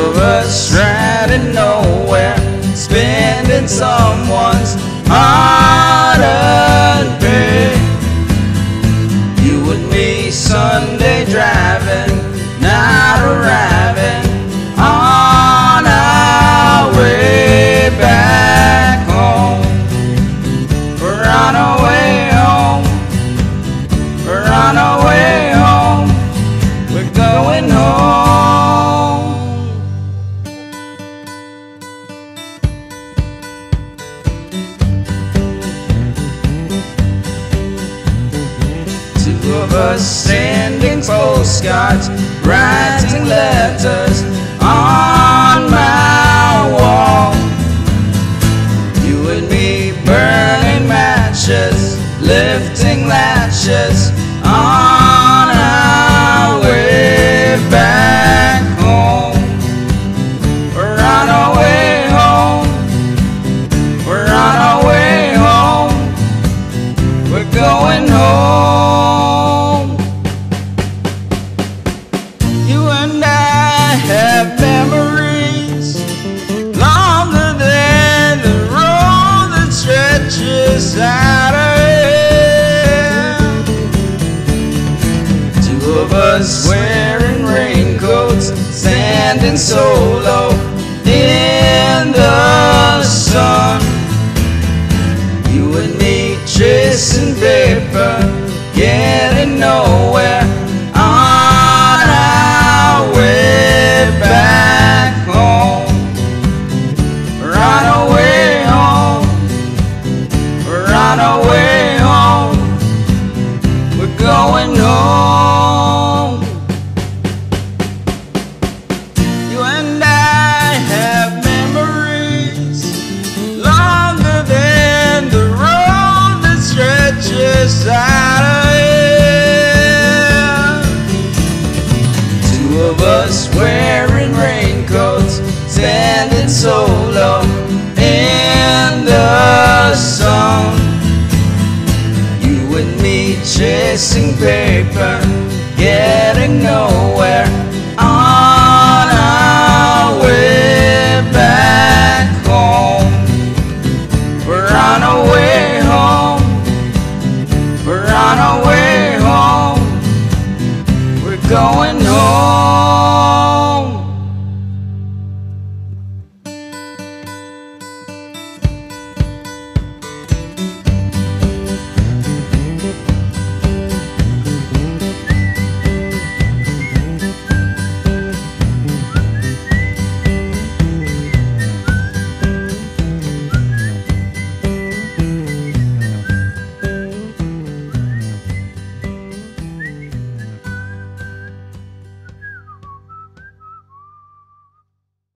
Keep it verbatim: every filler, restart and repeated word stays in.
of us riding nowhere, spending someone's hard-earned pay. You and me Sunday driving, not arriving on our way back home. We're on our way home. We're on our way home. We're going home. Two of us sending postcards, writing letters on my wall. You and me burning matches, lifting latches on our way back home. We're on our way home. We're on our way home. We're going home. You and I have memories longer than the road that stretches out of here. Two of us wearing raincoats, standing solo in the sun. You and me chasing paper, getting nowhere on our way back home. We're on our way home. We're on our way home. We're going home. You and I have memories longer than the road that stretches out of here. Two of us wearing raincoats, standing solo in the sun. You and me chasing paper,